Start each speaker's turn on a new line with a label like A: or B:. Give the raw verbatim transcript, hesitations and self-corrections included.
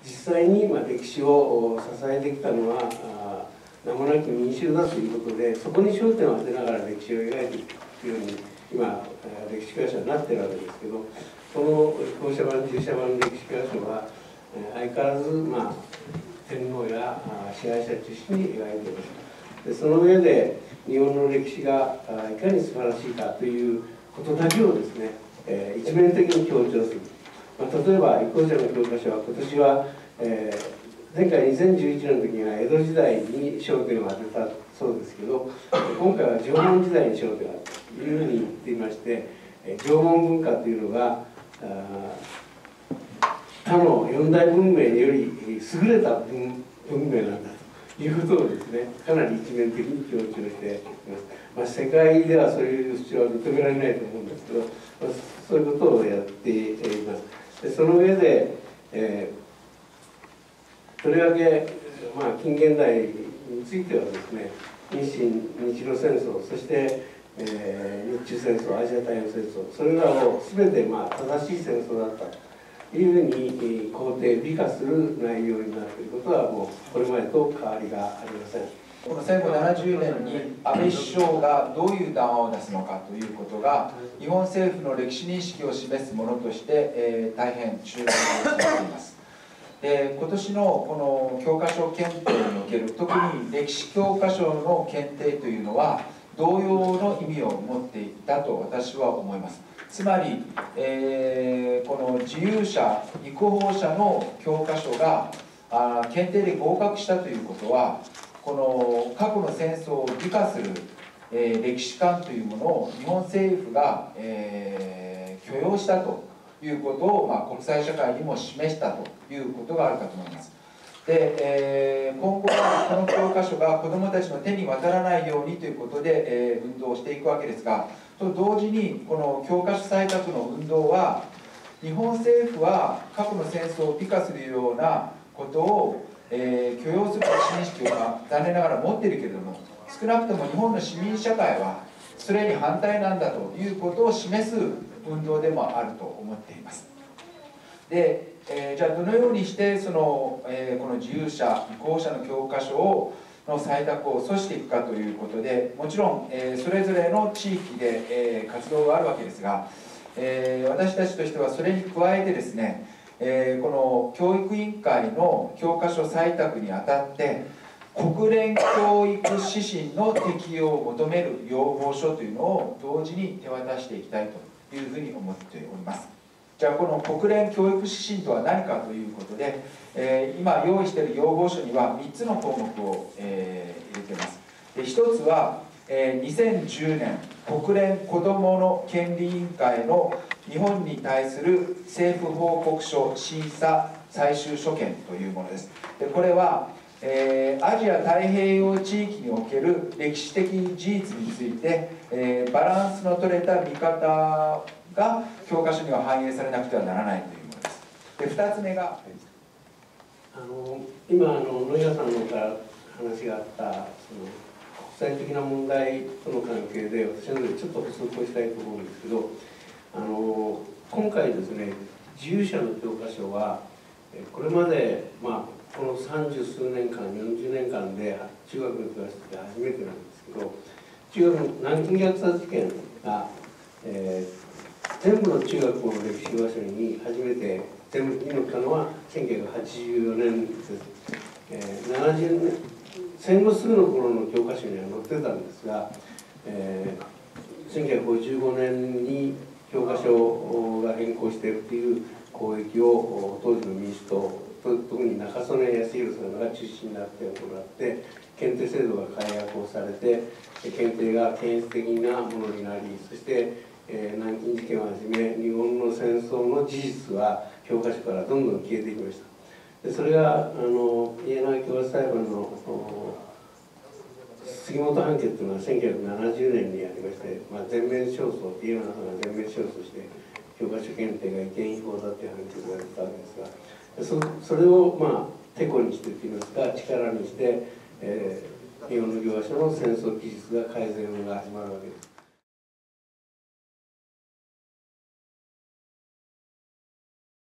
A: 実際にまあ歴史を支えてきたのは名もなき民衆だということで、そこに焦点を当てながら歴史を描いていくように今歴史教科書になってるわけですけど、この後者版従者版の歴史教科書は相変わらず、まあ、天皇や支配者中心に描いています。でその上で日本の歴史がいかに素晴らしいかということだけをですね、えー、一面的に強調する。まあ、例えば後者の教科書は今年は、えー、前回にせんじゅういちねんの時には江戸時代に焦点を当てたそうですけど、今回は縄文時代に焦点を当てたというふうに言っていまして、縄文文化というのが他の四大文明より優れた 文, 文明なんだということをですね、かなり一面的に強調しています。まあ、世界ではそういう主張は認められないと思うんですけど、まあ、そういうことをやっています。でその上で、えー、とりわけ、まあ、近現代についてはですね、日清日露戦争、そして、えー、日中戦争、アジア太平洋戦争、それらを全て、まあ、正しい戦争だったというふうに肯定美化する内容になっていることはもうこれまでと変わりがありません。
B: このせんごひゃくななじゅうねんに安倍首相がどういう談話を出すのかということが日本政府の歴史認識を示すものとして、えー、大変注目されています。で今年のこの教科書検定における特に歴史教科書の検定というのは同様の意味を持っていたと私は思います。つまり、えー、この自由者育法者の教科書があ検定で合格したということはこの過去の戦争を美化する、えー、歴史観というものを日本政府が、えー、許容したということを、まあ、国際社会にも示したということがあるかと思います。で、えー、今後はこの教科書が子どもたちの手に渡らないようにということで、えー、運動をしていくわけですが、と同時にこの教科書採択の運動は日本政府は過去の戦争を美化するようなことをえー、許容する歴史認識を、まあ、残念ながら持っているけれども、少なくとも日本の市民社会はそれに反対なんだということを示す運動でもあると思っています。で、えー、じゃあどのようにしてその、えー、この自由者移行者の教科書をの採択を阻止していくかということで、もちろん、えー、それぞれの地域で、えー、活動があるわけですが、えー、私たちとしてはそれに加えてですね、えー、この教育委員会の教科書採択にあたって国連教育指針の適用を求める要望書というのを同時に手渡していきたいというふうに思っております。じゃあこの国連教育指針とは何かということで、えー、今用意している要望書にはみっつの項目を、えー、入れています。でひとつは、えー、にせんじゅうねん国連子どもの権利委員会の日本に対する政府報告書審査最終所見というものです。でこれは、えー、アジア太平洋地域における歴史的事実について、えー、バランスの取れた見方が教科書には反映されなくてはならないというものです。でふたつめが
A: あの今あの野岩さんのから話があったその国際的な問題との関係で私の方でちょっと補足をしたいと思うんですけど、あの今回ですね、自由者の教科書はこれまで、まあ、この三十数年間よんじゅうねんかんで中学の教科書で初めてなんですけど、中学の南京虐殺事件が、えー、全部の中学校の歴史教科書に初めて全部に載ったのはせんきゅうひゃくはちじゅうよねんです。えー、ななじゅうねん戦後すぐの頃の教科書には載ってたんですが、えー、せんきゅうひゃくごじゅうごねんに教科書が変更しているという攻撃を当時の民主党、特に中曽根康弘さんが中心になって行って検定制度が改悪をされて検定が権威的なものになり、そして、えー、南京事件をはじめ日本の戦争の事実は教科書からどんどん消えていきました。でそれがあの家長教授裁判の杉本判決というのはせんきゅうひゃくななじゅうねんにありまして、まあ、全面勝訴、家長さんが全面勝訴して教科書検定が違憲違法だという判決が出たわけですが、そ, それをまあてこにしてといいますか力にして、えー、日本の教科書の戦争記述が改善が始まるわけです。